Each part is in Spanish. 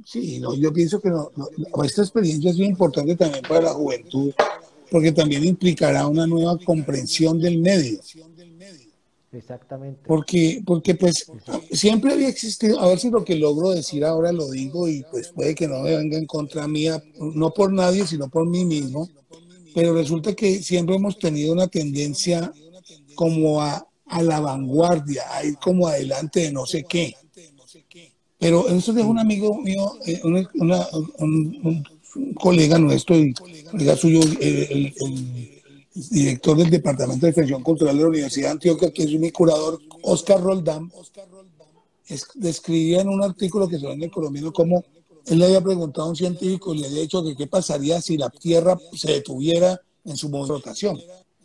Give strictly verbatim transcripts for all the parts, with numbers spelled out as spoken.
Sí, no, yo pienso que no, no, esta experiencia es muy importante también para la juventud, porque también implicará una nueva comprensión del medio. Exactamente. Porque, porque pues Exact- siempre había existido, a ver si lo que logro decir ahora lo digo y pues puede que no me venga en contra mía, no por nadie, sino por mí mismo, pero resulta que siempre hemos tenido una tendencia como a, a la vanguardia, a ir como adelante de no sé qué. Pero en estos días un Sí, amigo mío, eh, una- una- un, un- un colega nuestro y colega suyo, eh, el, el director del Departamento de Extensión Cultural de la Universidad de Antioquia, que es mi curador, Oscar Roldán, es, describía en un artículo que se ve en el colombiano cómo él le había preguntado a un científico y le había dicho que qué pasaría si la Tierra se detuviera en su movimiento de rotación.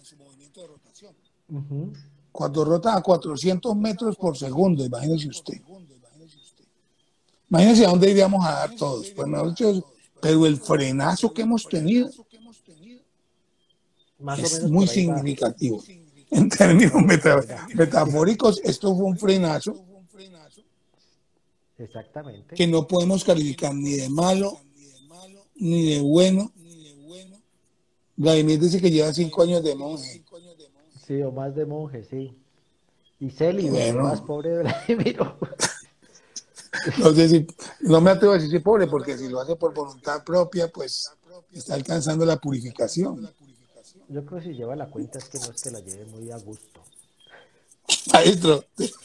ujú, Cuando rota a cuatrocientos metros por segundo, imagínese usted. Imagínense a dónde iríamos a dar todos. Pues mejor dicho, pero el frenazo que hemos tenido más o es menos muy por ahí va. significativo. En Más o términos menos por meta, ahí va. Sí, metafóricos, esto fue un frenazo exactamente. que no podemos calificar ni de malo ni de bueno. Vladimir dice que lleva cinco años de monje. Sí, o más de monje, sí. Y célibe, además, Bueno, pobre Vladimiro. no sé si, no me atrevo a decir si pobre, porque si lo hace por voluntad propia, pues está alcanzando la purificación. Yo creo que si lleva la cuenta es que no es que la lleve muy a gusto. Maestro,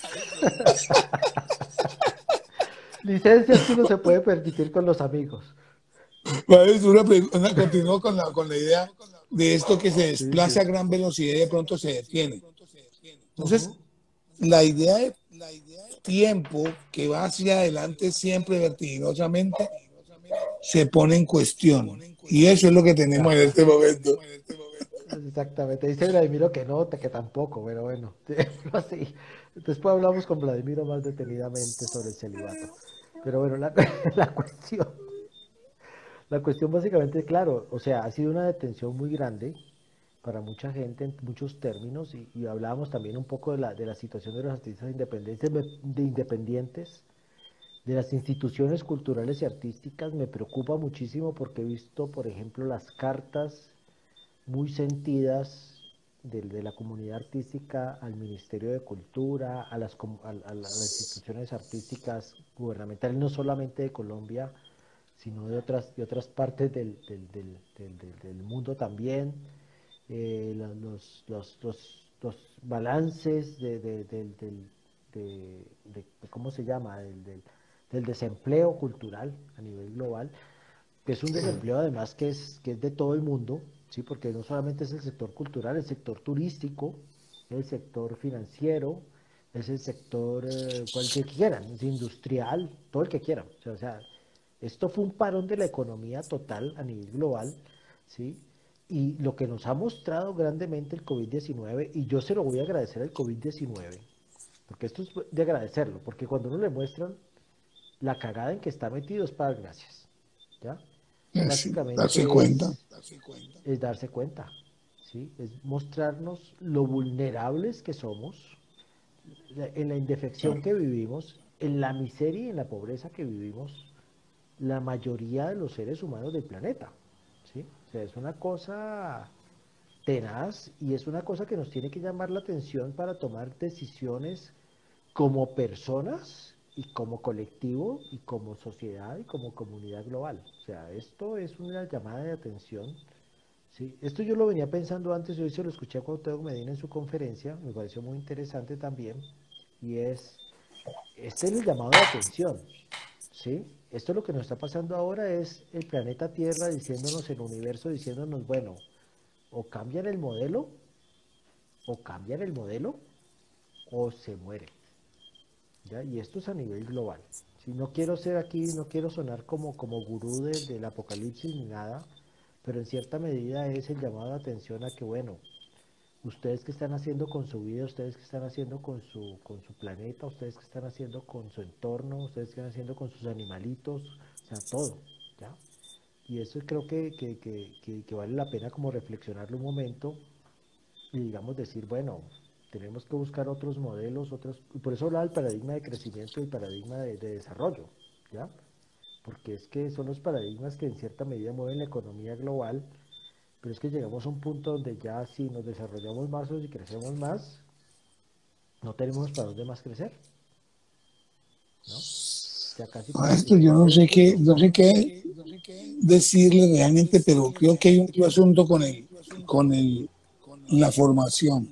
Licencias que uno se puede permitir con los amigos. maestro una, una, continúo con la, con la idea de esto que se Sí, desplaza sí. a gran velocidad y de pronto se detiene. Entonces, Ujú. la idea de tiempo que va hacia adelante siempre vertiginosamente se pone en cuestión. Y eso es lo que tenemos en Ajá. este momento. Exactamente. Dice Vladimiro que no, que tampoco, pero bueno, dejémoslo así. Después hablamos con Vladimiro más detenidamente sobre el celibato. Pero bueno, la, la cuestión, la cuestión básicamente, claro, o sea, ha sido una detención muy grande para mucha gente en muchos términos y, y hablábamos también un poco de la, de la situación de los artistas independientes, de independientes, de las instituciones culturales y artísticas. Me preocupa muchísimo porque he visto, por ejemplo, las cartas muy sentidas de, de la comunidad artística al Ministerio de Cultura, a las, a, a, a las instituciones artísticas gubernamentales, no solamente de Colombia, sino de otras, de otras partes del, del, del, del, del mundo también. Eh, los, los, los, los, balances de, de, de, de, de, ¿cómo se llama? Del, del, del desempleo cultural a nivel global, que es un desempleo además que es, que es de todo el mundo, ¿sí? Porque no solamente es el sector cultural, el sector turístico, el sector financiero, es el sector eh, cualquier que quieran, es industrial, todo el que quieran. O sea, o sea, esto fue un parón de la economía total a nivel global, ¿sí? Y lo que nos ha mostrado grandemente el covid diecinueve, y yo se lo voy a agradecer al covid diecinueve, porque esto es de agradecerlo, porque cuando uno le muestran la cagada en que está metido es para dar gracias, ¿ya? Es darse Básicamente cuenta. es, es darse cuenta, ¿sí? Es mostrarnos lo vulnerables que somos, en la indefección que vivimos, en la miseria y en la pobreza que vivimos la mayoría de los seres humanos del planeta, ¿sí? O sea, es una cosa tenaz y es una cosa que nos tiene que llamar la atención para tomar decisiones como personas y como colectivo y como sociedad y como comunidad global. O sea, esto es una llamada de atención. ¿Sí? Esto yo lo venía pensando antes, yo se lo escuché a Cuauhtémoc Medina en su conferencia, me pareció muy interesante también, y es, este es el llamado de atención, ¿sí? Esto lo que nos está pasando ahora es el planeta Tierra diciéndonos, el universo diciéndonos, bueno, o cambian el modelo, o cambian el modelo, o se muere. ¿Ya? Y esto es a nivel global. Si no quiero ser aquí, no quiero sonar como, como gurú de, del apocalipsis ni nada, pero en cierta medida es el llamado de atención a que, bueno, ustedes que están haciendo con su vida, ustedes que están haciendo con su, con su planeta, ustedes que están haciendo con su entorno, ustedes que están haciendo con sus animalitos, o sea, todo, ¿ya? Y eso creo que, que, que, que, que vale la pena como reflexionarlo un momento y digamos decir, bueno, tenemos que buscar otros modelos, otros, y por eso hablaba del paradigma de crecimiento y el paradigma de, de desarrollo, ¿ya? porque es que son los paradigmas que en cierta medida mueven la economía global, pero es que llegamos a un punto donde ya si nos desarrollamos más o si crecemos más, no tenemos para dónde más crecer, ¿no? Ya casi que lo que Maestro, se yo no sé intente, qué, no sé qué decirle realmente, pero creo que hay un asunto con el, con el, la formación.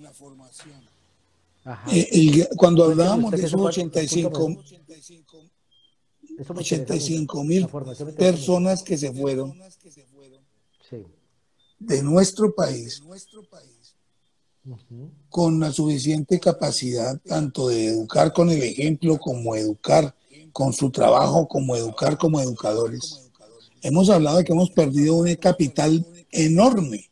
ajá, Eh, el- cuando cuénteme hablábamos usted de que eso esos fue, lo ochenta y escucho cinco mejor, eso me interesa ochenta y mucho, cinco la mil formación me interesa mucho. personas que se fueron Sí. de nuestro país Ujú. con la suficiente capacidad tanto de educar con el ejemplo como educar con su trabajo, como educar como educadores. Hemos hablado de que hemos perdido un capital enorme,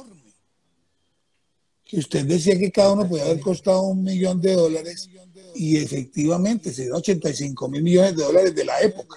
que usted decía que cada uno podía haber Exactamente. costado un millón de dólares y efectivamente serían ochenta y cinco mil millones de dólares de la época.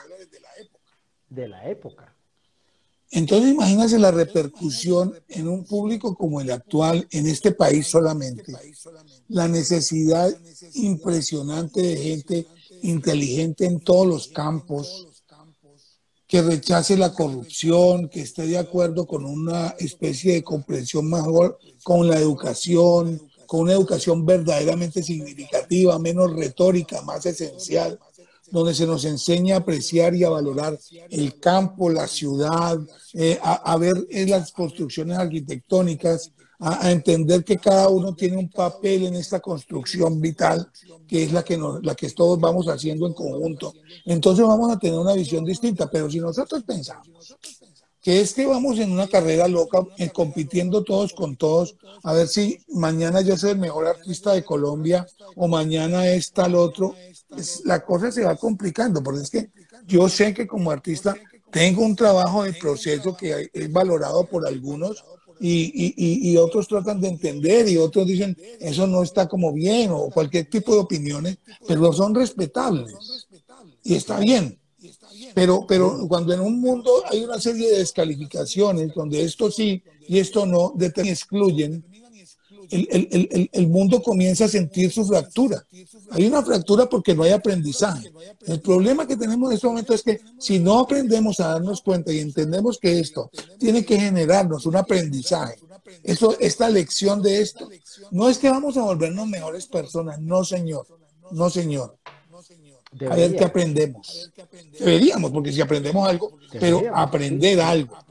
De la época. Entonces imagínese la repercusión en un público como el actual, en este país solamente, la necesidad impresionante de gente inteligente en todos los campos, que rechace la corrupción, que esté de acuerdo con una especie de comprensión mejor con la educación, con una educación verdaderamente significativa, menos retórica, más esencial, donde se nos enseña a apreciar y a valorar el campo, la ciudad, eh, a, a, ver eh, las construcciones arquitectónicas, a, a, entender que cada uno tiene un papel en esta construcción vital, que es la que, nos, la que todos vamos haciendo en conjunto. Entonces vamos a tener una visión distinta, pero si nosotros pensamos que es que vamos en una carrera loca, eh, compitiendo todos con todos, a ver si mañana yo soy el mejor artista de Colombia o mañana es tal otro, pues la cosa se va complicando, porque es que yo sé que como artista tengo un trabajo de proceso que es valorado por algunos y, y, y, y otros tratan de entender y otros dicen eso no está como bien o cualquier tipo de opiniones, pero son respetables y está bien. Pero, pero Sí. cuando en un mundo hay una serie de descalificaciones donde esto sí y esto no determinan y excluyen, el, el, el, el mundo comienza a sentir su fractura. Hay una fractura porque no hay aprendizaje. El problema que tenemos en este momento es que si no aprendemos a darnos cuenta y entendemos que esto tiene que generarnos un aprendizaje, eso, esta lección de esto, no es que vamos a volvernos mejores personas, no señor, no señor. A ver qué Deberíamos. aprendemos. Deberíamos, porque si aprendemos algo, pero Deberíamos. Sí, aprender sí. algo.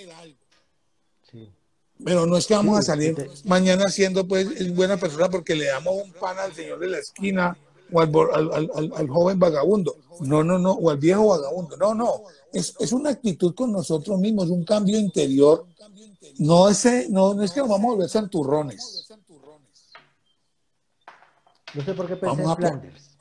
Sí. Pero no es que vamos a Sí. salir Ente- mañana siendo pues buena persona porque le damos un pan al señor de la esquina o al, al, al, al joven vagabundo. No, no, no, o al viejo vagabundo. No, no. Es, es una actitud con nosotros mismos, un cambio interior. No es, no, no es que nos vamos a volver santurrones. no sé por qué pensé Vamos en a, Flanders.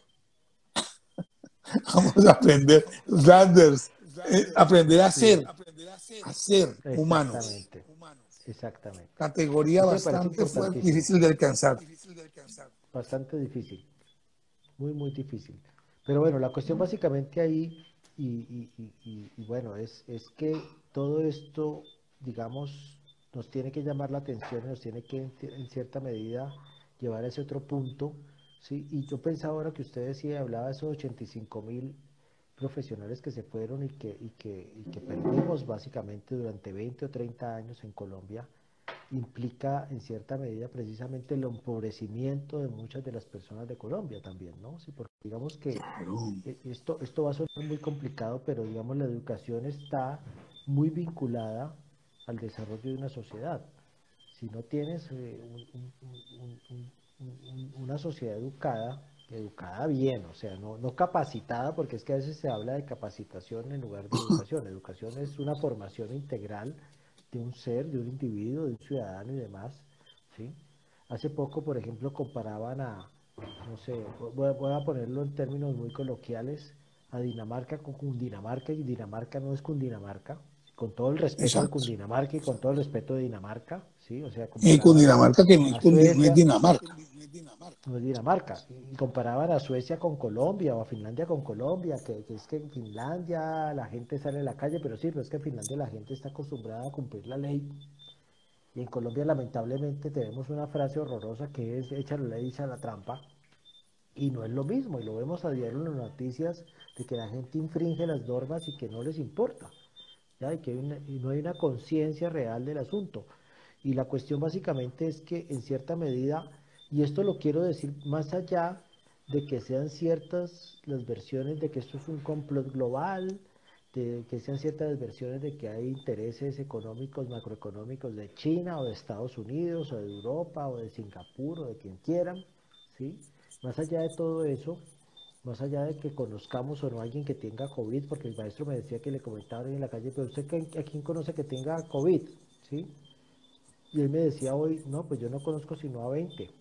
vamos a aprender, Sanders, eh, aprender a Sí. ser, a ser humanos. Exactamente. Exactamente. Categoría Eso me parece bastante fuerte, importantísimo. difícil de alcanzar. Bastante difícil. Muy, muy difícil. Pero bueno, la cuestión básicamente ahí, y, y- y- y- y bueno, es, es que todo esto, digamos, nos tiene que llamar la atención y nos tiene que, en, ci- en cierta medida, llevar a ese otro punto, ¿sí? Y yo pensaba ahora que usted decía, hablaba de esos ochenta y cinco mil profesionales que se fueron y que, y que, y que perdimos básicamente durante veinte o treinta años en Colombia, implica en cierta medida precisamente el empobrecimiento de muchas de las personas de Colombia también, ¿no? Sí, porque digamos que Claro. eh, esto, esto va a sonar muy complicado, pero digamos la educación está muy vinculada al desarrollo de una sociedad. Si no tienes eh, un- un- un- un- un- una sociedad educada, educada bien, o sea, no, no capacitada, porque es que a veces se habla de capacitación en lugar de educación. Educación es una formación integral de un ser, de un individuo, de un ciudadano y demás, ¿sí? Hace poco, por ejemplo, comparaban a, no sé, voy a, voy a ponerlo en términos muy coloquiales, a Dinamarca con Cundinamarca, y Dinamarca no es Cundinamarca, con todo el respeto de Exacto. Cundinamarca y con todo el respeto de Dinamarca, ¿sí? O sea, Y comparaban a, Cundinamarca, que no es, a Cundi- no es Suecia, Dinamarca. no es Dinamarca, y comparaban a Suecia con Colombia o a Finlandia con Colombia, que, que es que en Finlandia la gente sale a la calle, pero sí, pero es que en Finlandia la gente está acostumbrada a cumplir la ley, y en Colombia lamentablemente tenemos una frase horrorosa que es echa la ley, echa la trampa, Y no es lo mismo, y lo vemos a diario en las noticias de que la gente infringe las normas y que no les importa, ¿ya? Y que hay una- y no hay una conciencia real del asunto. Y la cuestión básicamente es que en cierta medida, y esto lo quiero decir más allá de que sean ciertas las versiones de que esto es un complot global, de que sean ciertas versiones de que hay intereses económicos, macroeconómicos de China o de Estados Unidos o de Europa o de Singapur o de quien quieran, ¿sí? Más allá de todo eso, más allá de que conozcamos o no a alguien que tenga COVID, porque el maestro me decía que le comentaban en la calle, pero usted a quién conoce que tenga COVID, ¿sí? Y él me decía hoy, no, pues yo no conozco sino a veinte,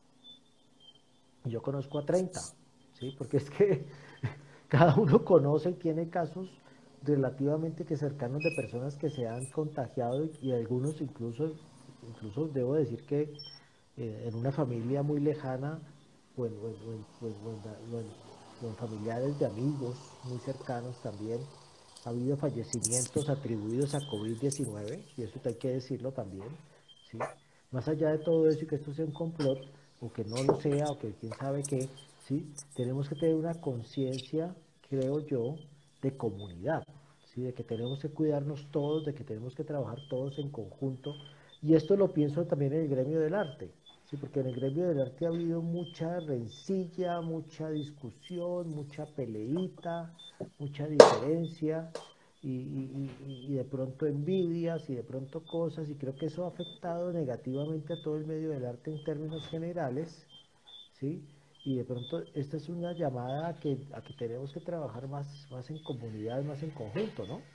yo conozco a treinta, ¿sí? Porque es que cada uno conoce y tiene casos relativamente que cercanos de personas que se han contagiado y, y algunos incluso, incluso debo decir que eh, en una familia muy lejana o en, o en- o en- o en- o en- o en- o en familiares de amigos muy cercanos también ha habido fallecimientos atribuidos a covid diecinueve y eso hay que decirlo también, ¿sí? Más allá de todo eso y que esto sea un complot, o que no lo sea, o que quién sabe qué, ¿sí? Tenemos que tener una conciencia, creo yo, de comunidad, ¿sí? De que tenemos que cuidarnos todos, de que tenemos que trabajar todos en conjunto. Y esto lo pienso también en el gremio del arte, ¿sí? Porque en el gremio del arte ha habido mucha rencilla, mucha discusión, mucha peleita, mucha diferencia, y, y, y, de pronto envidias y de pronto cosas, y creo que eso ha afectado negativamente a todo el medio del arte en términos generales, ¿sí? Y de pronto esta es una llamada a que, a que tenemos que trabajar más, más en comunidad, más en conjunto, ¿no?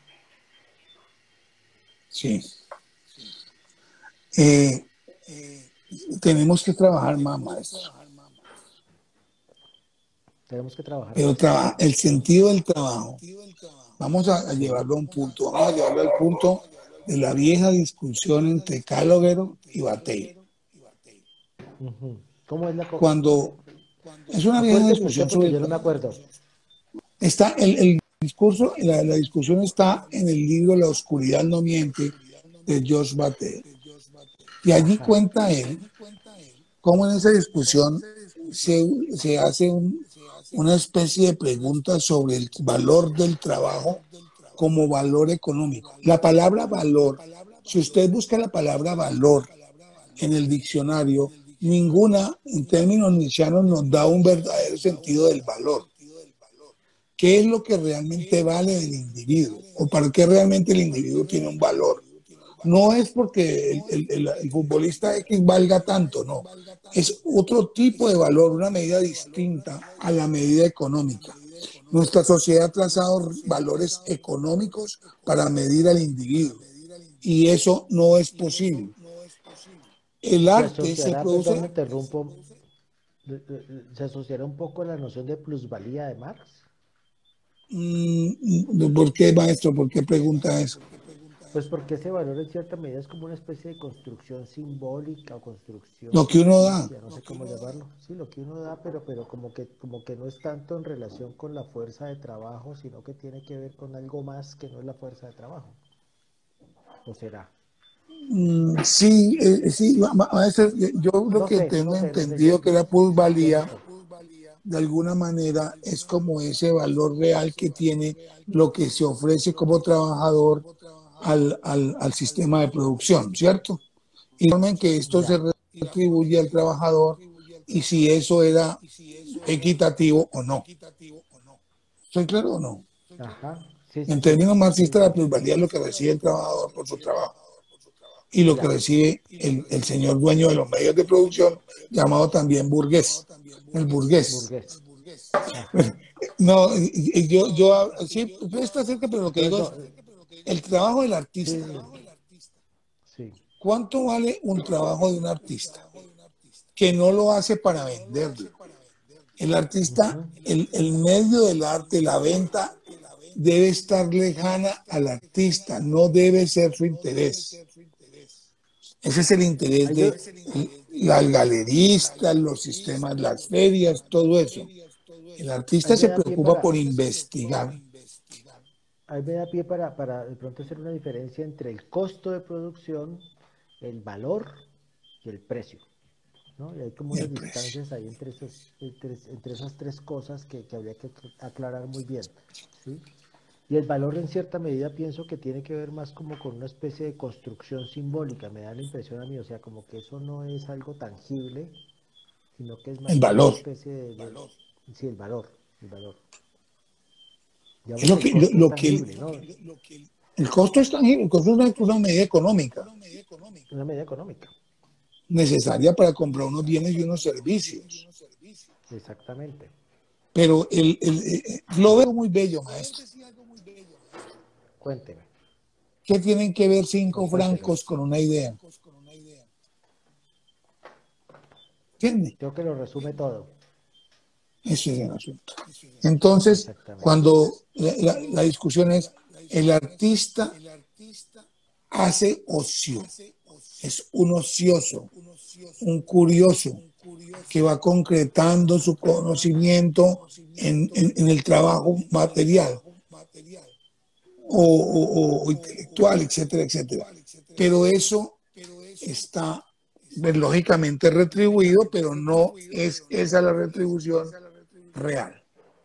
Sí. Eh, tenemos que trabajar más, maestro. Tenemos que trabajar Pero más. traba- el sentido del trabajo, vamos a, a Sí. llevarlo a un punto, vamos a llevarlo al punto de la vieja discusión entre Calogero y Batey. Ujú. ¿Cómo es la co- Cuando es una vieja Acuérdeme usted discusión porque sobre yo el, no me acuerdo. está el, el discurso, la, la discusión está en el libro La oscuridad no miente de Josh Batey. Y allí Ajá. cuenta él cómo en esa discusión se, se hace un, una especie de pregunta sobre el valor del trabajo como valor económico. La palabra valor, si usted busca la palabra valor en el diccionario, ninguna, en términos nichianos, nos da un verdadero sentido del valor. ¿Qué es lo que realmente vale del individuo? ¿O para qué realmente el individuo tiene un valor? No es porque el, el, el, el futbolista X valga tanto, no. Es otro tipo de valor, una medida distinta a la medida económica. Nuestra sociedad ha trazado valores económicos para medir al individuo y eso no es posible. El Se arte se asociará, perdón, produce. me interrumpo, de- de- de- se asociará un poco a la noción de plusvalía de Marx. Mmm, ¿por qué, maestro? ¿Por qué pregunta eso? Pues porque ese valor en cierta medida es como una especie de construcción simbólica o construcción Lo que uno da. ficticia, no sé cómo llamarlo. Sí, lo que uno da, pero, pero como que, como que no es tanto en relación con la fuerza de trabajo, sino que tiene que ver con algo más que no es la fuerza de trabajo. ¿O será? Mm, sí, eh, sí, maestro, yo lo No que sé, tengo no sé, no sé, yo, entendido que la yo no plusvalía sé. de alguna manera es como ese valor real que tiene lo que se ofrece como trabajador al, al, al sistema de producción, ¿cierto? Y forma en que esto se Ya. retribuye al trabajador y si eso era equitativo o no. ¿Estoy claro o no? Ajá. Sí, sí, En sí. términos Sí, marxistas, la sí. plusvalía es lo que recibe el trabajador por su trabajo y lo que Ya. recibe el, el señor dueño de los medios de producción, llamado también burgués, el burgués. Burgués. Ajá. No, yo, yo sí, está cerca, pero lo que Entonces, digo es no. el trabajo del Sí, artista. sí. Sí. ¿Cuánto vale un trabajo de un artista que no lo hace para venderlo? El artista, Ujú. el, el medio del arte, la venta, debe estar lejana al artista, no debe ser su interés. Ese es el interés Ahí de ve- las galeristas, los sistemas, las ferias, todo eso. El ahí artista me se da pie preocupa para, por investigar. ahí me da pie para, para de pronto hacer una diferencia entre el costo de producción, el valor y el precio. ¿no? Y hay como y unas el precio. distancias ahí entre, esos, entre, entre esas tres cosas que, que habría que aclarar muy bien, ¿sí? Y el valor en cierta medida pienso que tiene que ver más como con una especie de construcción simbólica, me da la impresión a mí, o sea, como que eso no es algo tangible, sino que es más El como una valor. especie de, de sí, el valor, el valor. Es Digamos lo que el que, lo, costo es lo que el, tangible, ¿no? el costo es tangible, el costo es una, una medida económica Una medida económica. necesaria para comprar unos bienes y unos servicios. Exactamente. Pero el, el, el- lo veo muy bello, maestro. Cuénteme, ¿Qué tienen que ver o cinco cuénteme. francos con una idea? ¿Entiende? Creo que lo resume todo. Ese es el asunto. Entonces, Exactamente. cuando la, la- la discusión es, el artista hace ocio, es un ocioso, un curioso, que va concretando su conocimiento en, en- en el trabajo material o, o- o intelectual, etcétera, etcétera. Pero eso está pues, lógicamente retribuido, pero no es esa la retribución real.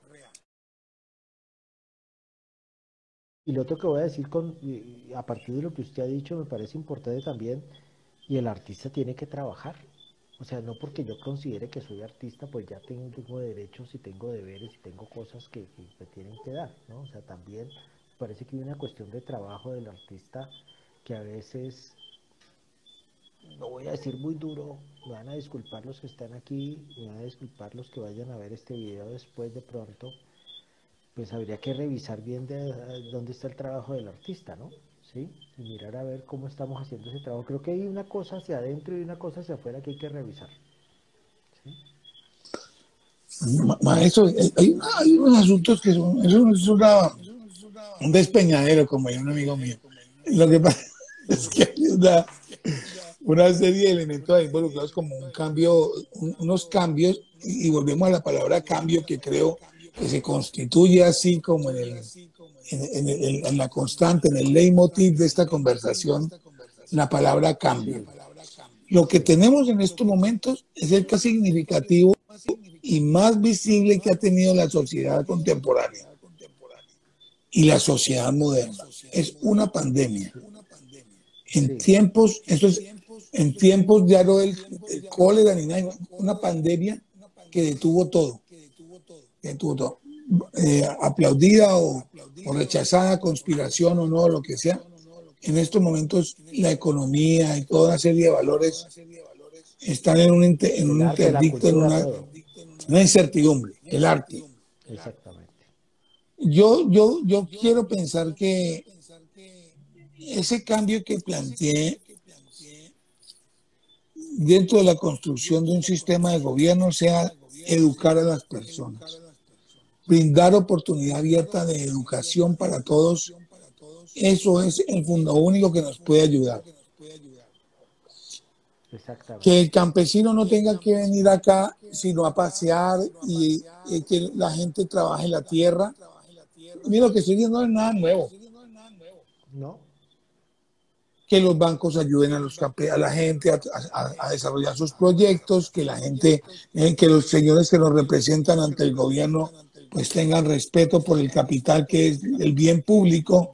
Y lo otro que voy a decir con, y- y a partir de lo que usted ha dicho me parece importante también, y el artista tiene que trabajar. O sea, no porque yo considere que soy artista, pues ya tengo, tengo derechos y tengo deberes y tengo cosas que, que me tienen que dar, ¿no? O sea, también parece que hay una cuestión de trabajo del artista que a veces, no voy a decir muy duro, me van a disculpar los que están aquí, me van a disculpar los que vayan a ver este video después de pronto, pues habría que revisar bien de, de dónde está el trabajo del artista, ¿no? ¿Sí? Y mirar a ver cómo estamos haciendo ese trabajo. Creo que hay una cosa hacia adentro y una cosa hacia afuera que hay que revisar. ¿Sí? Ma- Maestro, hay, hay, hay unos asuntos que son, eso es una, un despeñadero, como hay un amigo mío. Lo que pasa es que hay una, una serie de elementos ahí involucrados como un cambio, un- unos cambios, y, y volvemos a la palabra cambio que creo que se constituye así como en, el, en, en, el- en la constante, en el leitmotiv de esta conversación, la palabra cambio. Sí, Lo que sí, tenemos en estos momentos es el más significativo y más visible que ha tenido la sociedad contemporánea y la sociedad moderna. Es una pandemia. En sí, tiempos, eso es, en tiempos ya no el, el cólera ni nada, una pandemia que detuvo todo, que detuvo todo. Eh, aplaudida o, o rechazada, conspiración o no, lo que sea. En estos momentos la economía y toda una serie de valores están en un, inter, en el un arte, la interdicto, en cultura, una, todo. una incertidumbre, el arte. Exactamente. Yo, yo, yo quiero pensar que ese cambio que planteé dentro de la construcción de un sistema de gobierno sea educar a las personas, brindar oportunidad abierta de educación para todos. Eso es el fondo único que nos puede ayudar. Que Exactamente. el campesino no tenga que venir acá sino a pasear y, y que la gente trabaje la tierra. Mira, lo que estoy diciendo no es nada nuevo. ¿No? Que los bancos ayuden a, los, a la gente a, a, a, desarrollar sus proyectos, que la gente, eh, que los señores que nos representan ante el gobierno, pues tengan respeto por el capital que es el bien público.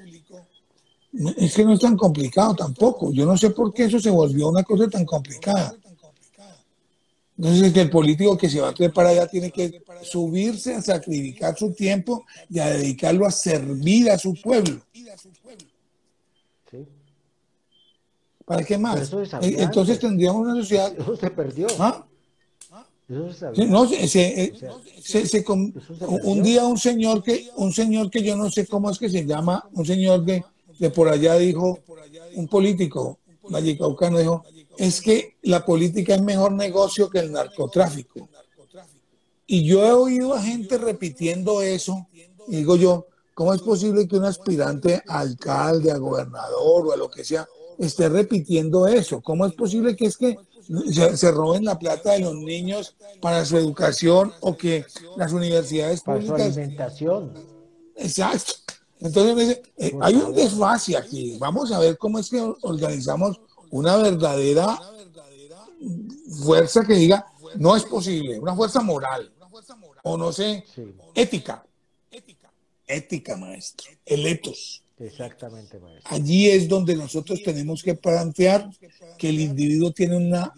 Es que no es tan complicado tampoco. Yo no sé por qué eso se volvió una cosa tan complicada. Entonces, es que el político que se va a trepar allá tiene que subirse a sacrificar su tiempo y a dedicarlo a servir a su pueblo. Sí. ¿Para qué Pero más? eso se sabía Entonces antes. tendríamos una sociedad. Eso se perdió. ¿Ah? Eso se Sí, sabía no, antes. se, se, O sea, se, se eso se un perdió. día un señor que, un señor que yo no sé cómo es que se llama, un señor de, de por allá dijo, un político vallecaucano dijo, es que la política es mejor negocio que el narcotráfico. Y yo he oído a gente repitiendo eso, y digo yo, ¿cómo es posible que un aspirante a alcalde, a gobernador o a lo que sea esté repitiendo eso? ¿Cómo es posible que es que se, se roben la plata de los niños para su educación o que las universidades Para su públicas? alimentación. Exacto. Entonces me dice, eh, Por hay un favor. desfase aquí. Vamos a ver cómo es que organizamos una verdadera fuerza que diga, no es posible, una fuerza moral, o no sé, Sí, ética, ética, maestro, el etos. exactamente, maestro. Allí es donde nosotros tenemos que plantear que el individuo tiene una,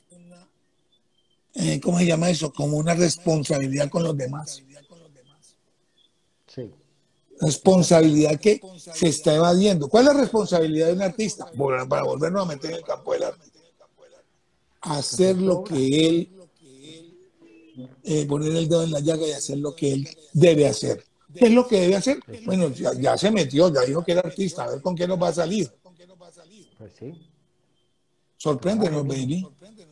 eh, ¿cómo se llama eso? Como una responsabilidad con los demás. Sí, exactamente. Responsabilidad que se está evadiendo. ¿Cuál es la responsabilidad de un artista? Bueno, para volvernos a meter en el campo del arte. Hacer Hacer su lo obra. que él, eh, poner el dedo en la llaga y hacer lo que él debe hacer. ¿Qué es lo que debe hacer? Bueno, Exacto. ya, ya se metió, ya dijo que era artista, a ver con qué nos va a salir. Pues sí, Sorpréndenos, trabaje, mijo. baby.